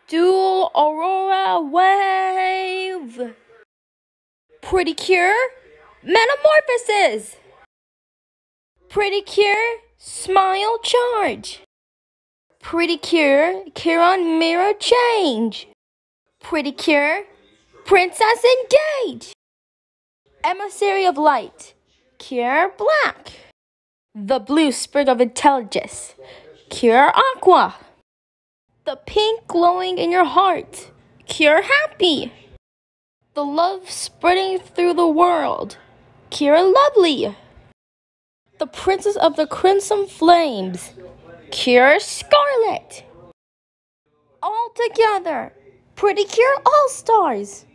Dual Aurora Wave. Pretty Cure Metamorphosis. Pretty Cure Smile Charge. Pretty Cure Chiron Mirror Change. Pretty Cure Princess Engage. Emissary of Light Cure Black. The Blue Spirit of Intelligence Cure Aqua. The pink glowing in your heart Cure Happy. The love spreading through the world Cure Lovely. The Princess of the Crimson Flames Cure Scarlet. All together, Pretty Cure All Stars.